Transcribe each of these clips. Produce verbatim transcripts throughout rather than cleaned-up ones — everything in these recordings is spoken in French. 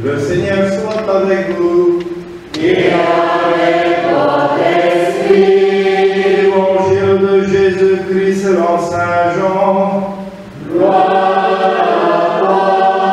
Le Seigneur soit avec vous. Et avec votre esprit. Évangile de Jésus-Christ selon Saint Jean. Gloire à toi,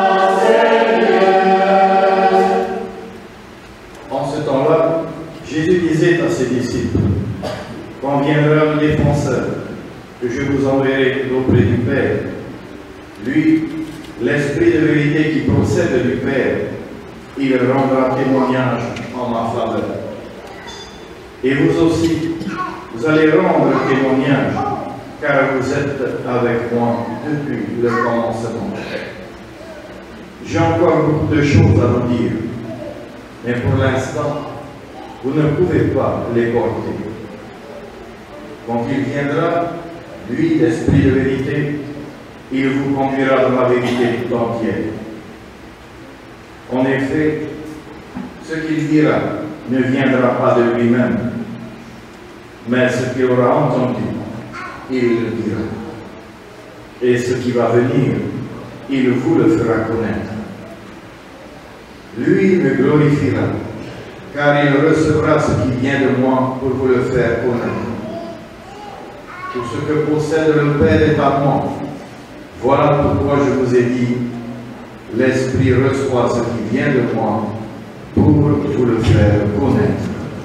Seigneur. En ce temps-là, Jésus disait à ses disciples, quand viendra le défenseur, que je vous enverrai auprès du Père, lui, l'Esprit de vérité qui procède du Père, il rendra témoignage en ma faveur. Et vous aussi, vous allez rendre témoignage, car vous êtes avec moi depuis le commencement. J'ai encore beaucoup de choses à vous dire, mais pour l'instant, vous ne pouvez pas les porter. Quand il viendra, lui, l'Esprit de vérité, il vous conduira dans la vérité tout entière. En effet, ce qu'il dira ne viendra pas de lui-même, mais ce qu'il aura entendu, il le dira. Et ce qui va venir, il vous le fera connaître. Lui me glorifiera, car il recevra ce qui vient de moi pour vous le faire connaître. Tout ce que possède le Père est à moi. Voilà pourquoi je vous ai dit, l'Esprit reçoit ce qui vient de moi pour vous le faire connaître.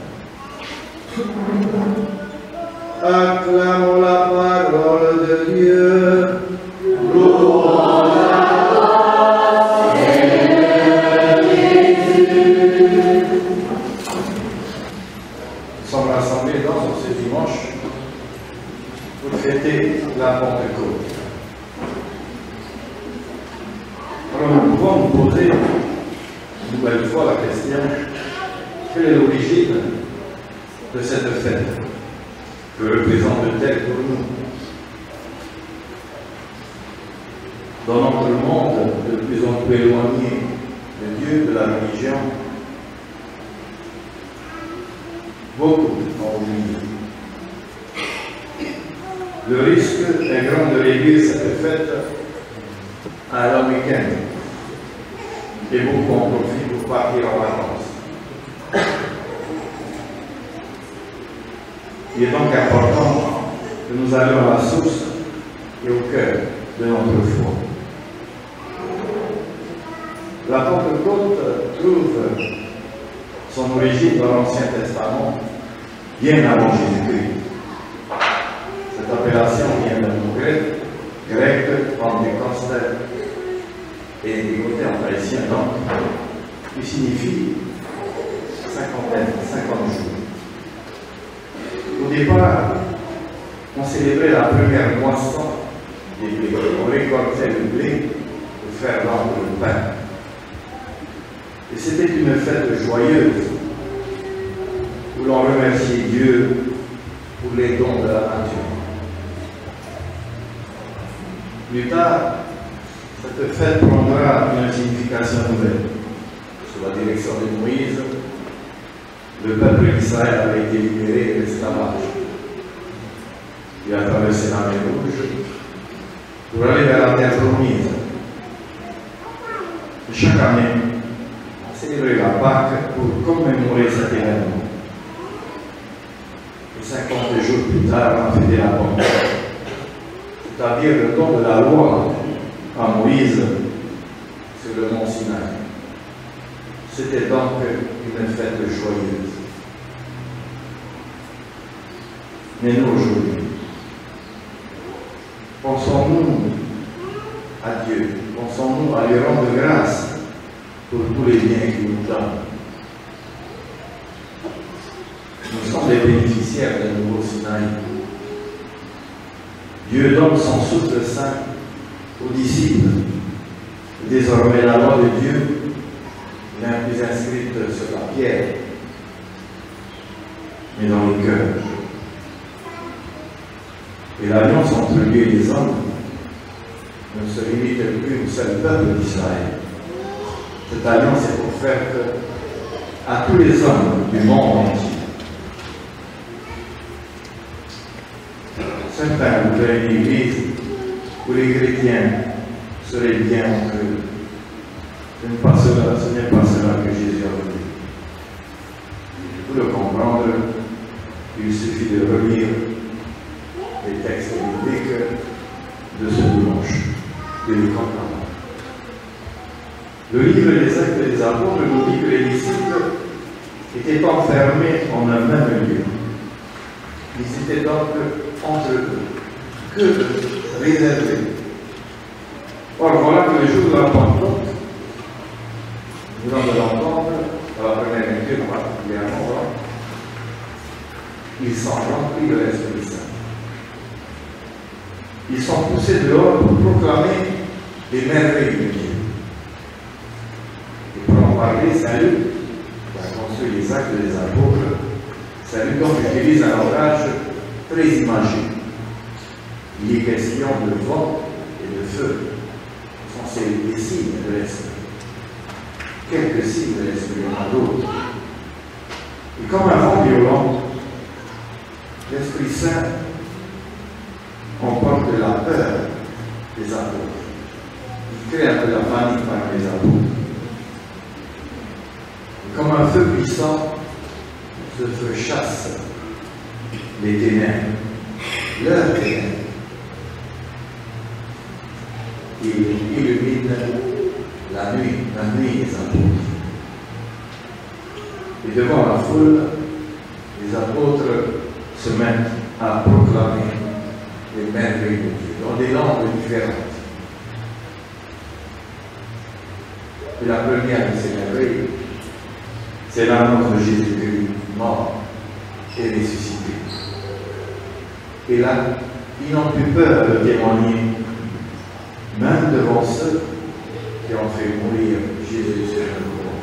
Acclamons la parole de Dieu. Louange à toi, Seigneur Jésus. Nous sommes rassemblés dans ce dimanche pour fêter la Pentecôte. Alors nous pouvons nous poser une nouvelle fois la question, quelle est l'origine de cette fête? Que représente-t-elle pour nous? Dans notre monde de plus en plus éloigné de Dieu, de la religion, beaucoup ont oublié. Le risque est grand de réduire cette fête à un week-end. Et beaucoup en profitent pour partir en vacances. Il est donc important que nous allions à la source et au cœur de notre foi. La Pentecôte trouve son origine dans l'Ancien Testament, bien avant Jésus-Christ. Cette appellation vient d'un mot grec, grec, Pentecôte, et dégoté en haïtien, donc, qui signifie cinquantaine, cinquante jours. Au départ, on célébrait la première moisson des blés. On récoltait le blé pour faire vendre le pain. Et c'était une fête joyeuse où l'on remerciait Dieu pour les dons de la nature. Plus tard, cette fête prendra une signification nouvelle. Sous la direction de Moïse, le peuple d'Israël avait été libéré de l'esclavage. Il a traversé la mer Rouge pour aller vers la terre promise. Et chaque année, on célébrait la Pâque pour commémorer cet événement. Et cinquante jours plus tard, on a fêté la Pentecôte, c'est-à-dire le don de la loi à Moïse sur le mont Sinaï. C'était donc une fête joyeuse. Mais nous aujourd'hui, pensons-nous à Dieu, pensons-nous à lui rendre grâce pour tous les biens qu'il nous donne. Nous sommes les bénéficiaires d'un nouveau Sinaï. Dieu donne son souffle saint aux disciples. Et désormais, la loi de Dieu n'est plus inscrite sur la pierre, mais dans les cœurs. Et l'alliance entre Dieu et les hommes ne se limite plus au seul peuple d'Israël. Cette alliance est offerte à tous les hommes du monde entier. Certains voudraient une église où les chrétiens seraient bien entre eux. Ce n'est pas cela, ce n'est pas cela que Jésus a voulu. Pour le comprendre, il suffit de relire les textes bibliques de ce dimanche, de les comprendre. Le livre des Actes des Apôtres nous dit que les disciples étaient enfermés en un même lieu. Ils étaient donc entre eux, que réservés. Or, voilà que le jour de la Pentecôte, nous allons l'entendre dans la première lecture particulièrement, ils sont remplis de l'Esprit Saint. Ils sont poussés dehors pour proclamer les merveilles de Dieu. Et pour en parler, salut, qui a construit les Actes des Apôtres, salut donc utilise un langage très imagé. Il est question de vent et de feu. Ce sont des signes de l'Esprit. Quelques signes de l'Esprit, il y en a d'autres. Et comme un vent violent, l'Esprit Saint emporte la peur des apôtres. Il crée un peu la panique parmi les apôtres. Et comme un feu puissant, ce feu chasse les ténèbres, leurs ténèbres. Il illumine la nuit, la nuit des apôtres. Et devant la foule, les apôtres se mettent à proclamer les merveilles de Dieu dans des langues différentes. Et la première de ces merveilles, c'est l'annonce de Jésus-Christ mort et ressuscité. Et là, ils n'ont plus peur de témoigner, même devant ceux qui ont fait mourir Jésus sur le croix.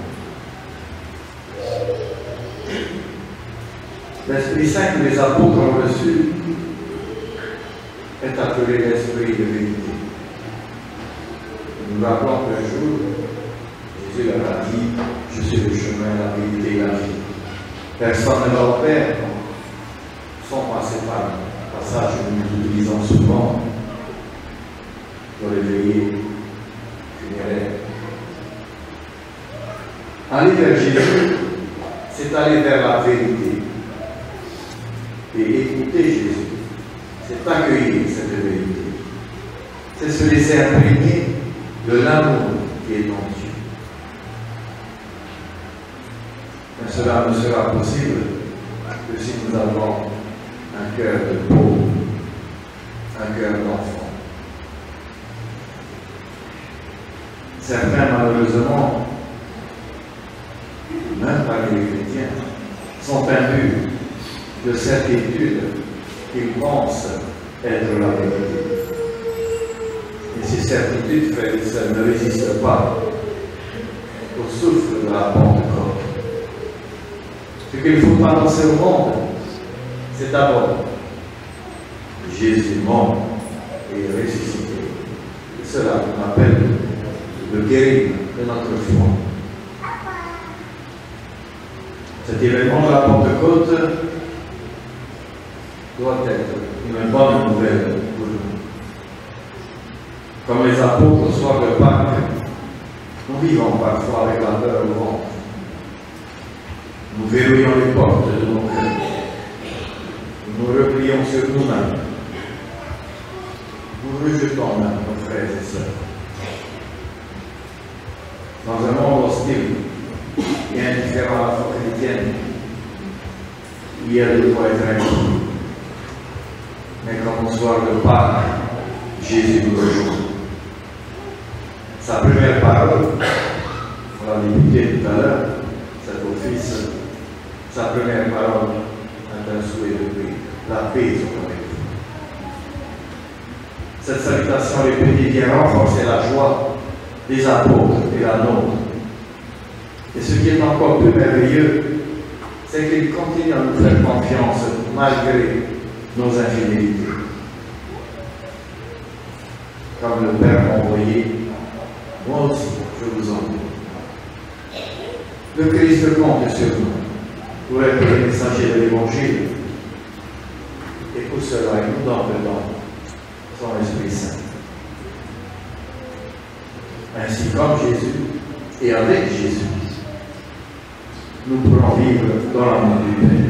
L'Esprit Saint que les apôtres ont reçu est appelé l'Esprit de vérité. Nous rappelons qu'un jour, Jésus leur a dit, je suis le chemin, la vérité et la vie. Personne ne va au Père sans passer par le passage que nous utilisons souvent pour réveiller funéraire. Aller vers Jésus, c'est aller vers la vérité. Et écouter Jésus, c'est accueillir cette vérité. C'est se laisser imprégner de l'amour qui est en Dieu. Mais cela ne sera possible que si nous avons un cœur de pauvre, un cœur d'enfant. Certains, malheureusement, même parmi les chrétiens, sont imbus de certitude qu'ils pensent être la vérité. Et ces certitudes, frères et sœurs, ne résistent pas au souffle de la Pentecôte. Ce qu'il faut annoncer au monde, c'est d'abord Jésus mort et ressuscité. Et cela qu'on appelle le guérir de notre foi. Cet événement de la Pentecôte doit être une bonne nouvelle pour nous. Comme les apôtres au soir de Pâques, nous vivons parfois avec la peur au ventre. Nous verrouillons les portes de nos cœurs. Nous nous replions sur nous-mêmes. Nous rejetons même nos frères et sœurs. Dans un monde hostile et indifférent à la foi chrétienne, il y a de quoi être inquiet. Mais comme au soir de Pâques, Jésus nous rejoint. Sa première parole, on l'a écouté tout à l'heure, cet office, sa première parole est un souhait de paix. La paix soit avec vous. Cette salutation répétée vient renforcer la joie des apôtres et la nôtre. Et ce qui est encore plus merveilleux, c'est qu'ils continuent à nous faire confiance malgré nos infidélités. Comme le Père m'a envoyé, moi aussi, je vous envoie. Le Christ compte sur nous pour être le messager de l'Évangile. Et pour cela, il nous donne dedans son Esprit Saint. Ainsi, comme Jésus et avec Jésus, nous pourrons vivre dans l'amour du Père.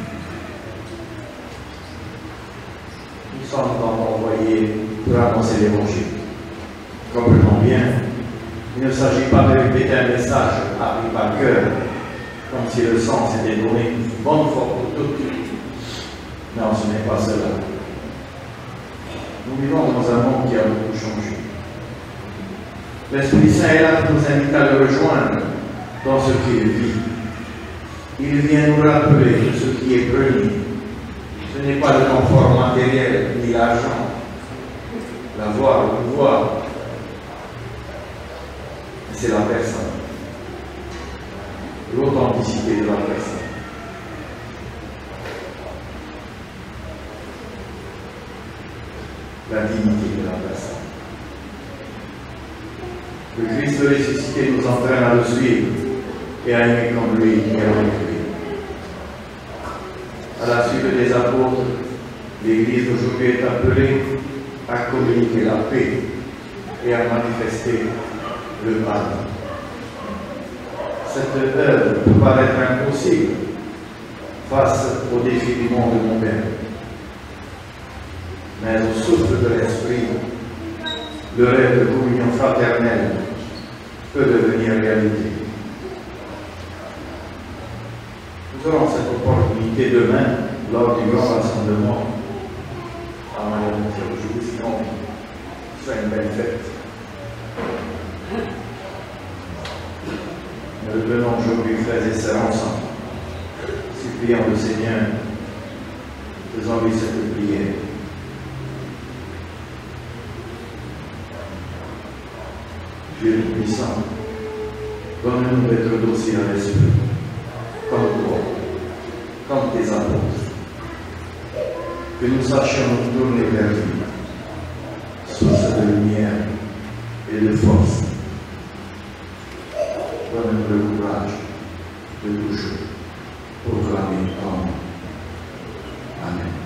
Nous sommes donc envoyés pour annoncer l'Évangile. Comprenons bien, il ne s'agit pas de répéter un message appris par cœur, comme si le sens était donné une bonne fois pour toutes. Non, ce n'est pas cela. Nous vivons dans un monde qui a beaucoup changé. L'Esprit Saint est là pour nous inviter à le rejoindre dans ce qu'il vit. Il vient nous rappeler que ce qui est premier, ce n'est pas le confort matériel ni l'argent, l'avoir, le pouvoir, c'est la personne, l'authenticité de la personne. La dignité de la personne. Le Christ ressuscité nous entraîne à le suivre et à aimer comme lui et avec lui. À la suite des apôtres, l'Église d'aujourd'hui est appelée à communiquer la paix et à manifester le pardon. Cette œuvre peut paraître impossible face aux défis du monde moderne. Mais au souffle de l'Esprit, le rêve de communion fraternelle peut devenir réalité. Nous aurons cette opportunité demain, lors du grand rassemblement à Marie-Montier. Je vous y convie. Ce sera une belle fête. Nous revenons aujourd'hui, frères et sœurs, ensemble, suppliant le Seigneur, faisant-lui cette prière. Dieu Tout-Puissant, donne-nous d'être dociles à l'Esprit, comme toi, comme tes apôtres, que nous sachions nous tourner vers lui, source de lumière et de force. Donne-nous le courage de toujours proclamer ton nom. Amen.